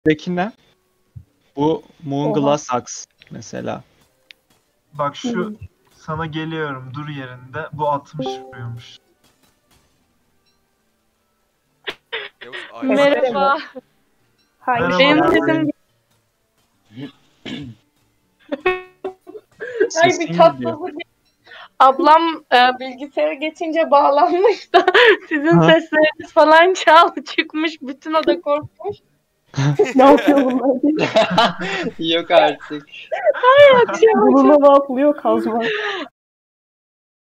Peki ne? Bu Moonglass Axe mesela. Bak şu sana geliyorum dur yerinde. Bu 60 vuruyormuş. Yavuz Merhaba. Hayır. Merhaba. Benim Merhaba. sesim Ay bir Sesin gidiyor. tatsızlık. Ablam bilgisayara geçince bağlanmış da sizin Ha. sesleriniz falan çaldı çıkmış. Bütün oda korkmuş. Ne yapıyor bunlar diye. Yok artık. Akşam Buluna ne yapılıyor kazma.